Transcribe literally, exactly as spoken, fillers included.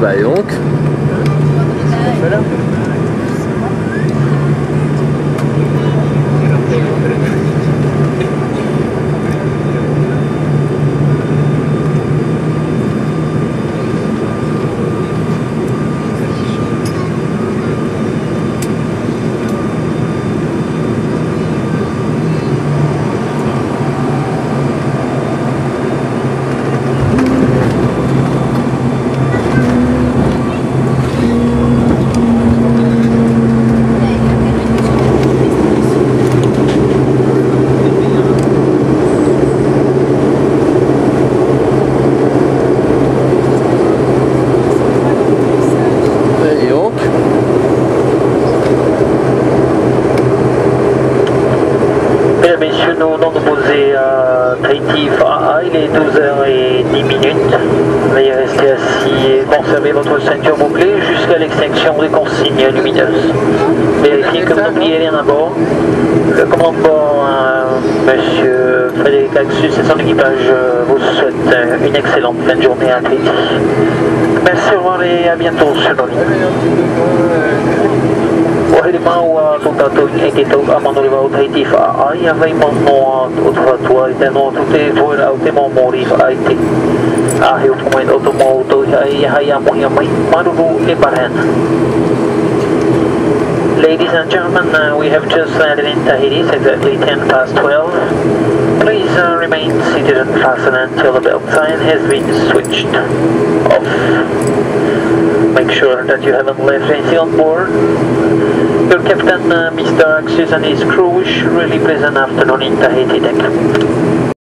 Bah et donc Messieurs, nous venons de poser à Tahiti Fa'a, il est douze heures dix minutes. Veuillez rester assis et conserver votre ceinture bouclée jusqu'à l'extinction des consignes lumineuses. Vérifiez que vous n'oubliez rien à bord. Le commandant, euh, Monsieur Frédéric Axus et son équipage euh, vous souhaitent euh, une excellente fin de journée à Tahiti. Merci, au revoir et à bientôt sur nos lignes. Wahili maua tutato eke tau amano riwa o Tahiti Fa'a ai awai manoa o tuatua i te noa tute fuera au te maumori whaaite. Ahe o pumain o tu mau tau hai hai amohi a mai maruru e parena. Ladies and gentlemen, uh, we have just landed in Tahiti. It's exactly ten past twelve. Please uh, remain seated and fasten until the belt sign has been switched off. Make sure that you haven't left anything on board. Your captain, uh, Mister Axis, and his crew wish really pleasant afternoon in Tahiti deck.